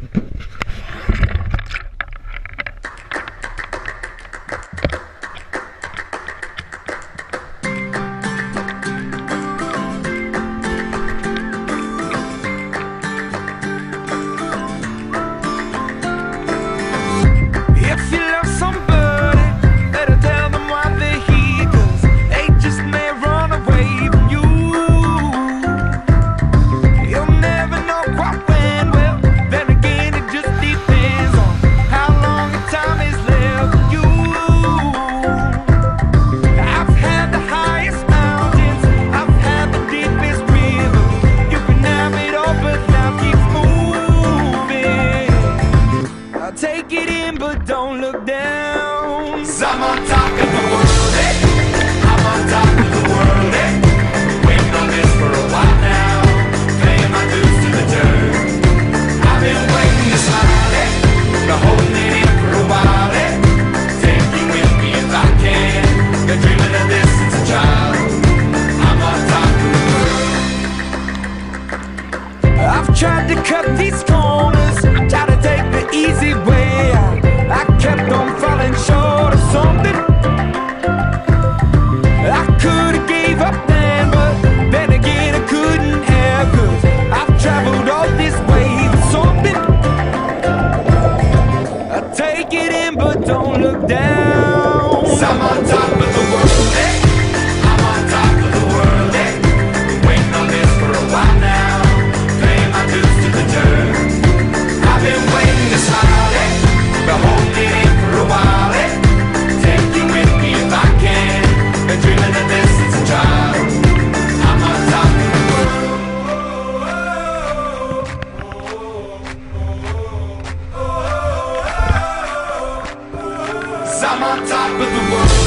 Take it in, but don't look down. 'Cause I'm on top of the world, eh? I'm on top of the world, eh? Waiting on this for a while now, paying my dues to the dirt. I've been waiting to smile, eh? Been holding it in for a while, eh? Take you with me if I can. Been dreaming of this since a child. I'm on top of the world. I've tried to cut these corners, tried to take the easy way out. I kept on falling short of something. I could've gave up then, but then again I couldn't have, 'cause I've traveled all this way for something. I take it in, but don't look down. 'Cause I'm on top of the world, eh? I'm on top of the world, eh? Waiting on this for a while now, paying my dues to the dirt. I've been waiting to smile, eh? Been holding it in for a while, eh? Take you with me if I can. Been dreaming of this since a child. I'm on top of the world. 'Cause I'm on top of the world.